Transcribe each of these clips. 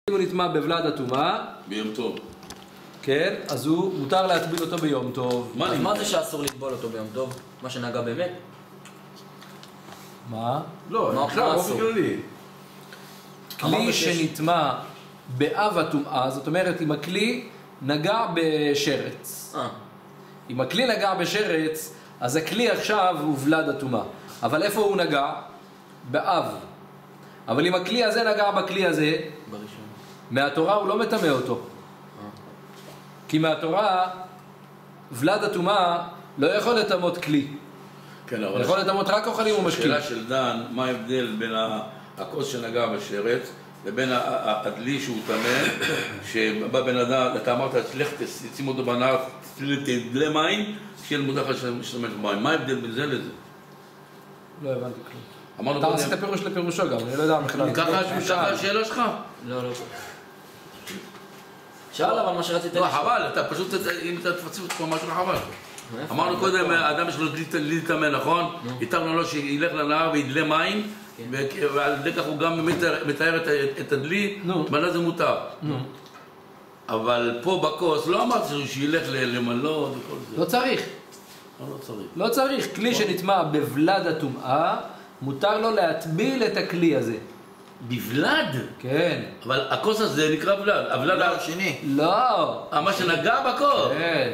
אם הוא נטמע בבלד הטומאה ביום טוב. כן, אז הוא מותר להטביל אותו ביום טוב. אז מה זה שאסור לטבול אותו ביום טוב? מה שנגע באמת? מה? לא, עכשיו באופן כללי. כלי שנטמע באב הטומאה, זאת אומרת אם הכלי נגע בשרץ. אם הכלי נגע בשרץ, אז הכלי עכשיו הוא ולד הטומאה. אבל איפה הוא נגע? באב. אבל אם הכלי הזה נגע בכלי הזה, בראשון. מהתורה הוא לא מטמא אותו. כי מהתורה ולד הטומאה לא יכול לטמאות כלי. כן, אבל יכול לטמאות רק אוכלים ומשקים. השאלה של דן, מה ההבדל בין הכוס שנגע בשרץ לבין הדלי שהוא טמא, שבא בן אדם, אתה אמרת, לך תשים אותו בנהר, תדלה מים, שיהיה מודח להשתמש במים. מה ההבדל בין זה לזה? לא הבנתי כלום. אתה עשית פירוש לפירושו גם, אני לא יודע בכלל. ככה השאלה שלך? לא. שאל אבל מה שרצית לא, חבל, אתה פשוט, אם אתה תפצים את כל משהו חבל. אמרנו קודם, האדם יש לו דלי טמא, נכון? איתרנו לו שילך לנהר וידלה מים, ועל ידי כך הוא גם מתאר את הדלי, בנה זה מותר. אבל פה בכוס לא אמרת שילך למלות וכל זה. לא צריך. לא צריך. לא צריך. כלי שנטמע בבלד הטומאה, מותר לו להטביל את הכלי הזה. בבלד? כן. אבל הכוס הזה נקרא בלד. הבלד השני. לא. מה שנגע בכוס. כן.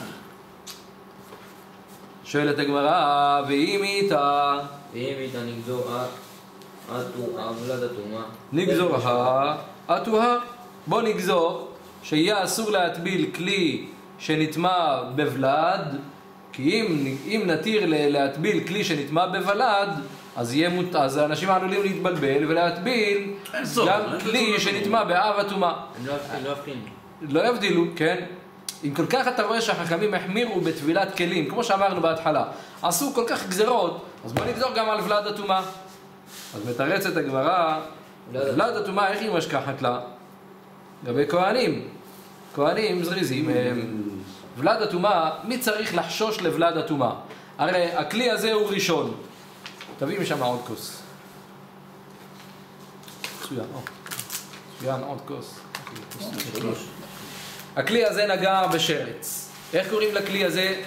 שואלת הגמרא, ואם איתה? ואם איתה נגזור הבלד הטומאה. נגזור הטומאה. בוא נגזור שיהיה אסור להטביל כלי שנטמע בבלד, כי אם נתיר להטביל כלי שנטמע בבלד, אז האנשים עלולים להתבלבל ולהטביל גם כלי שנטמע באב הטומאה. הם לא יבחינו. לא יבדילו, כן? אם כל כך אתה רואה שהחכמים החמירו בטבילת כלים, כמו שאמרנו בהתחלה, עשו כל כך גזרות, אז בוא נגזור גם על ולד הטומאה. אז מתרצת הגמרא, ולד הטומאה איך היא משכחת לה? לגבי כהנים. כהנים זריזים הם. ולד הטומאה, מי צריך לחשוש לולד הטומאה? הרי הכלי הזה הוא ראשון. תביא משם עוד כוס. מצוין, עוד כוס. הכלי הזה נגע בשרץ. איך קוראים לכלי הזה?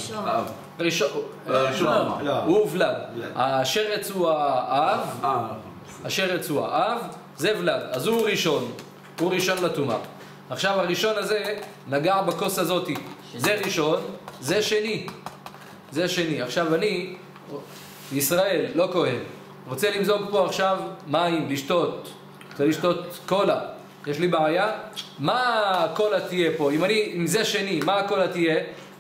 ראשון. הוא ולד. השרץ הוא האב. השרץ הוא האב. זה ולד. אז הוא ראשון. הוא ראשון לטומאה. עכשיו הראשון הזה נגע בכוס הזאת. זה ראשון. זה שני. זה שני. עכשיו אני, ישראל, לא כהן, רוצה למזוג פה עכשיו מים, לשתות. רוצה לשתות קולה. יש לי בעיה? מה הקולה תהיה פה? אם זה שני, מה הקולה תהיה?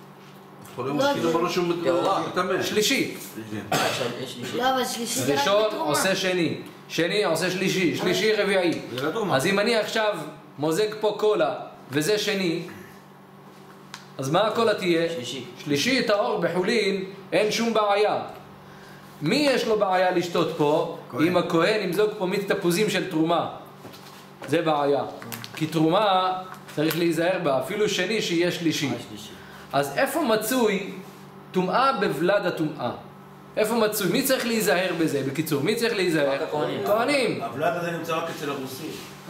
שלישי. לא, אבל שלישי זה רק ראשון בתרומה. עושה שני, שני עושה שלישי, שלישי רביעי. אז אם אני עכשיו מוזג פה קולה וזה שני, אז מה הקולה תהיה? שלישי. שלישי טהור בחולין, אין שום בעיה. מי יש לו בעיה לשתות פה? אם הכהן ימזוג פה מיץ תפוזים של תרומה. זה בעיה. כי תרומה צריך להיזהר בה, אפילו שני שיהיה שלישי. אז איפה מצוי טומאה בבלד הטומאה? איפה מצוי? מי צריך להיזהר בזה? בקיצור, מי צריך להיזהר? רק הכהנים. כהנים. הבלד הזה נמצא רק אצל הרוסים.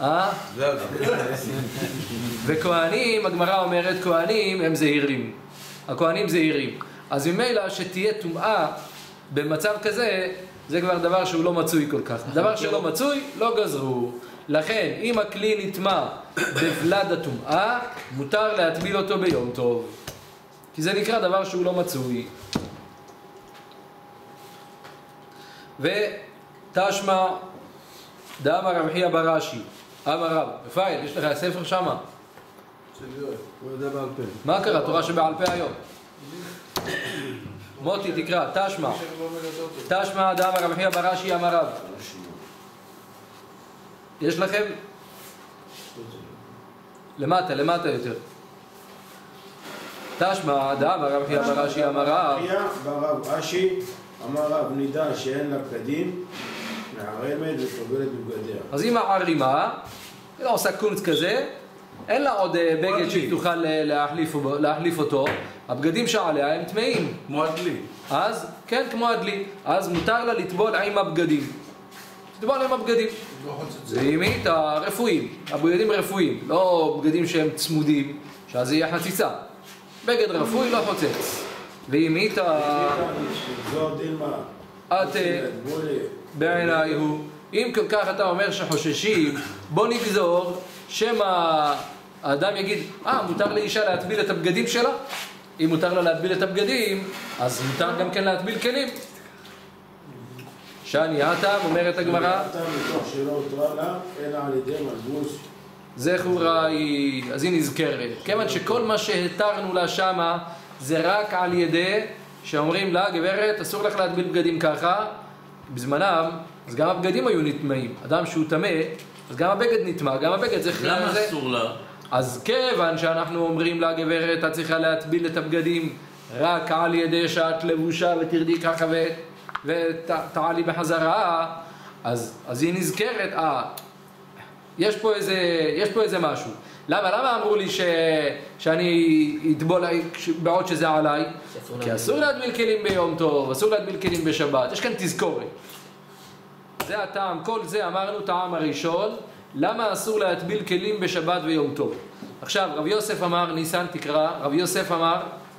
וכהנים, הגמרא אומרת, כהנים הם זהירים. הכהנים זהירים. אז ממילא שתהיה טומאה במצב כזה, זה כבר דבר שהוא לא מצוי כל כך. דבר שלא מצוי, לא גזרו. לכן, אם הכלי נטמע בבלד הטומאה, מותר להטביל אותו ביום טוב. כי זה נקרא דבר שהוא לא מצוי. ותשמע דאמר רב חייא בר אשי, אמר רב, רפאל, יש לך ספר שמה? הוא יודע בעל פה. מה קרה? תורה שבעל פה היום. מוטי תקרא, תשמע דאמר רב חייא בר אשי, אמר רב. יש לכם? למטה יותר. תשמע דאמר רב חייא בר אשי, אמר רב. חייא בר אשי, אמר רב, נידע שאין לה בגדים, מערמת וסובלת בבגדיה. אז אם הערימה, היא לא עושה קונץ כזה, אין לה עוד בגד שהיא תוכל להחליף אותו, הבגדים שעליה הם טמאים. כמו הדלי. אז, כן, כמו הדלי. אז מותר לה לטבול עם הבגדים. תטבול עם הבגדים. ואם היית רפואיים, הבגדים רפואיים, לא בגדים שהם צמודים, שאז יהיה חציצה. בגד רפואי לא חוצץ. ואם היית... בעיניי הוא, אם כל כך אתה אומר שחוששים, בוא נגזור שמא האדם יגיד, מותר לאישה להטביל את הבגדים שלה? אם מותר לה להטביל את הבגדים, אז מותר גם כן להטביל כלים. שאני הטעם, אומרת הגמרא, זכורה היא, אז היא נזכרת. כיוון שכל מה שהתרנו לה שמה, זה רק על ידי שאומרים לה, גברת, אסור לך להטביל בגדים ככה. בזמנם, אז גם הבגדים היו נטמעים. אדם שהוא טמא, אז גם הבגד נטמע, גם הבגד זה... למה אסור לה? אז כיוון שאנחנו אומרים לה, גברת, את צריכה להטביל את הבגדים רק על ידי שאת לבושה ותרדי ככה ותעלי בחזרה, אז היא נזכרת, יש פה איזה משהו. למה אמרו לי שאני אטבול בעוד שזה עליי? כי אסור להטביל כלים ביום טוב, אסור להטביל כלים בשבת, יש כאן תזכורת. זה הטעם, כל זה אמרנו טעם הראשון, למה אסור להטביל כלים בשבת ויום טוב. עכשיו, רב יוסף אמר, ניסן תקרא, רב יוסף אמר,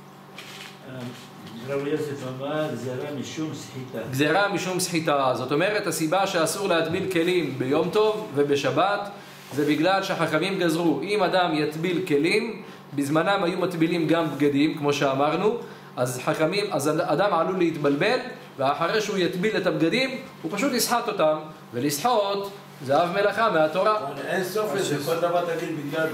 רב יוסף אמר, גזרה משום סחיטה. גזרה משום סחיטה, זאת אומרת, הסיבה שאסור להטביל כלים ביום טוב ובשבת, זה בגלל שהחכמים גזרו, אם אדם יטביל כלים, בזמנם היו מטבילים גם בגדים, כמו שאמרנו, אז אדם עלול להתבלבל, ואחרי שהוא יטביל את הבגדים, הוא פשוט יסחט אותם, ולסחוט זה אב מלאכה מהתורה. אין סוף לזה, כל דבר תגיד בגלל.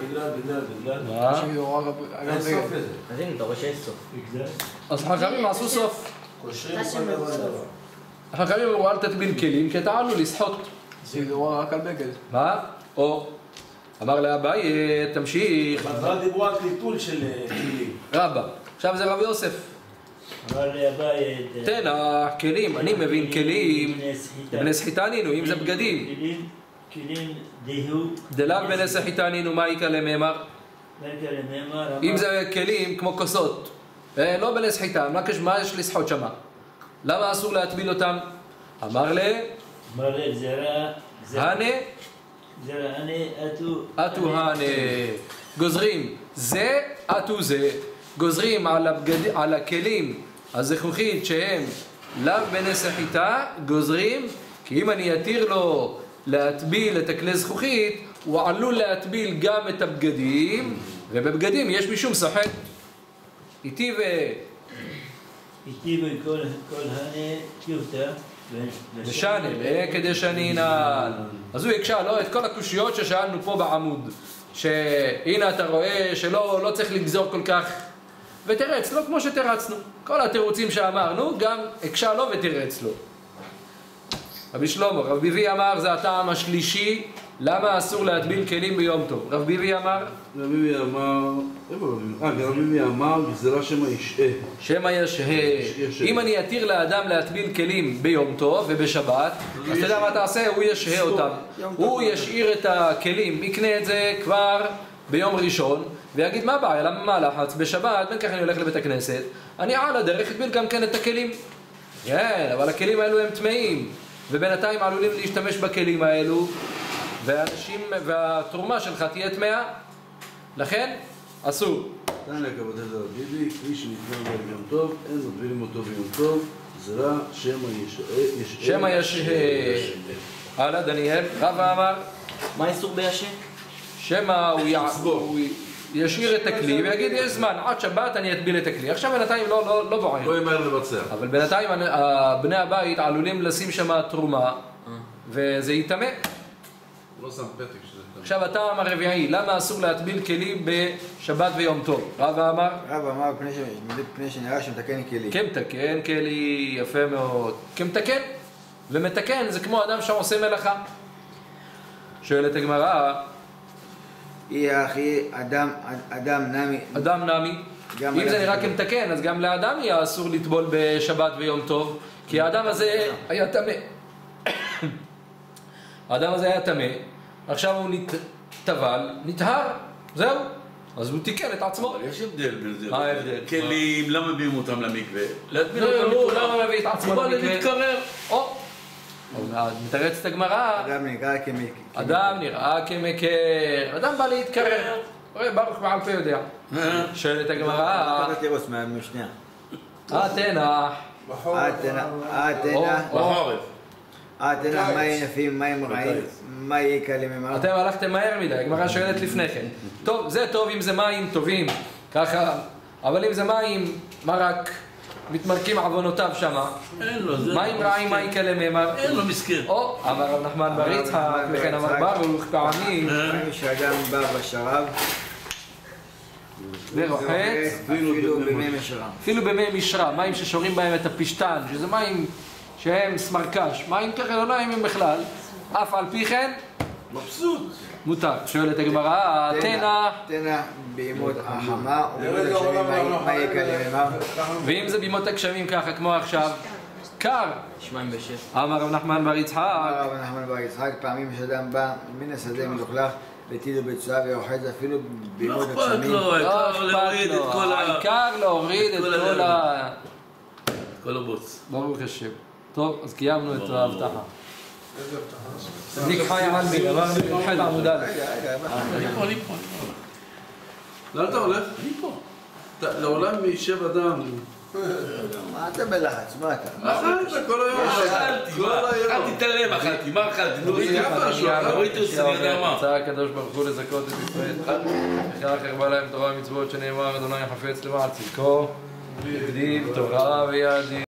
אין סוף לזה. אז הנה, אתה רואה שיש סוף. אז חכמים עשו סוף. קושרים כל דבר. החכמים אמרו, אל תטביל כלים, כי אתה עלול לסחוט. זה רק על בגד. מה? או, אמר לאביי, תמשיך. אבל דיברו על טיטול של כלים. רבא, עכשיו זה רב יוסף. אמר לאביי... תנח, כלים, אני מבין כלים. בני סחיטה נינו, אם זה בגדים. כלים דהו. דלאו בני סחיטה נינו, מה יקה למאמר? אם זה כלים כמו כוסות, לא בני סחיטה, מה יש לסחוט שמה? למה אסור להטביל אותם? אמר גזרה... הנה? גזרה הנה, אתו הנה. גוזרים זה, אתו זה. גוזרים על הכלים הזכוכית שהם לאו בני סחיטה, גוזרים, כי אם אני אתיר לו להטביל את הכלי זכוכית, הוא עלול להטביל גם את הבגדים, ובבגדים יש משום סוחט. איתי וכל הנה טיוטה ושאנה, כדי שאני נעל. אז הוא יקשה לו את כל הקושיות ששאלנו פה בעמוד, שהנה אתה רואה שלא צריך לגזור כל כך, ותרץ לו כמו שתרצנו. כל התירוצים שאמרנו, גם הקשה לו ותרץ לו. רבי שלמה, רב ביבי אמר, זה הטעם השלישי, למה אסור להטביל כלים ביום טוב. רב ביבי אמר? רב ביבי אמר, גזרה שמא ישהה. שמא ישהה. אם אני אתיר לאדם להטביל כלים ביום טוב ובשבת, אז אתה יודע מה תעשה? הוא ישהה אותם. הוא ישאיר את הכלים, יקנה את זה כבר ביום ראשון, ויגיד מה בעיה, למה מה לחץ? בשבת, בין כך אני הולך לבית הכנסת, אני על הדרך אטביל גם כן את הכלים. כן, אבל הכלים האלו הם טמאים, ובינתיים עלולים להשתמש בכלים האלו, והתרומה שלך תהיה טמאה. לכן, אסור. תן לקבלת את רב ביבי, כפי שנקבע ביום טוב, אין מטבילים אותו ביום טוב, גזרה שמא ישהה. הלאה, דניאל, רבא אמר, מה האיסור בישן? שמא הוא ישאיר את הכלי ויגיד יש זמן, עד שבת אני אטביל את הכלי. עכשיו בינתיים לא בוער. לא ימהר לבצע. אבל בינתיים בני הבית עלולים לשים שם תרומה וזה יטמא. לא שם פתק שזה יטמא. עכשיו הטעם הרביעי, למה אסור להטביל כלים בשבת ויום טוב? רבא אמר? רבא אמר פני שנראה שמתקן כלי. כמתקן כלי, יפה מאוד. כמתקן ומתקן זה כמו אדם שעושה מלאכה. שואלת הגמרא, יהיה אחי אדם נמי. אדם נמי. אם זה נראה כמתקן, אז גם לאדם יהיה אסור לטבול בשבת ויום טוב, כי האדם הזה היה טמא. האדם הזה היה טמא, עכשיו הוא טבל, נטהר, זהו. אז הוא תיקן את עצמו. יש הבדל בין זה. מה ההבדל? כלים, למה מביאים אותם למקווה? למה מביא את עצמו למקווה? הוא בא להתקרר. מתרצת הגמרא, אדם נראה כמקר, אדם בא להתקרר, ברוך בעל פה יודע. שואלת הגמרא, התנח, מה יהיה כאלה ממר? אתם הלכתם מהר מדי, הגמרא שואלת לפני כן. טוב, זה טוב אם זה מים טובים, ככה, אבל אם זה מים, מרק, מתמרקים עוונותיו שמה. מים רעים, מה יקלה ממר? אין לו מסכן. או, אמר רב נחמן בר יצחק, וכן אמר ברוך פעמים. שאדם בא בשרב ורוחץ, אפילו במי משרה. אפילו במי משרה, מים ששורים בהם את הפשטן, שזה מים שהם סמרקש, מים ככה לא נעימים בכלל, אף על פי כן, מבסוט. מותר. שואלת הגמרא, תנא בימות החמה, ובימות הגשמים מה יהיה כאלה ממר? ואם זה בימות הגשמים ככה, כמו עכשיו, קר. שמיים בשש. אמר רב נחמן בר יצחק, אמר רב נחמן בר יצחק, פעמים שאדם בא מן השדה מלוכלך, בטיל וביצוע ורוחץ אפילו לא בימות אכפת הגשמים. לו, לא להוריד את אכפת כל לו, העיקר להוריד את כל הבוץ. ברוך השם. טוב, אז קיימנו את ההבטחה. צדיק חי עלמי, אמרנו חד עמוד א'. אני פה. לאן אתה הולך? אני פה. לעולם יישב אדם. מה אתה בלחץ? מה אתה? אכלת כל היום. אכלתי את הלב, אכלתי. מה אכלתי? רצה הקדוש ברוך הוא לזכות את ישראל. וכך הרבה להם תורה ומצוות שנאמר, אדוני חפץ למען צדקו, יקדים תורה ויעדים.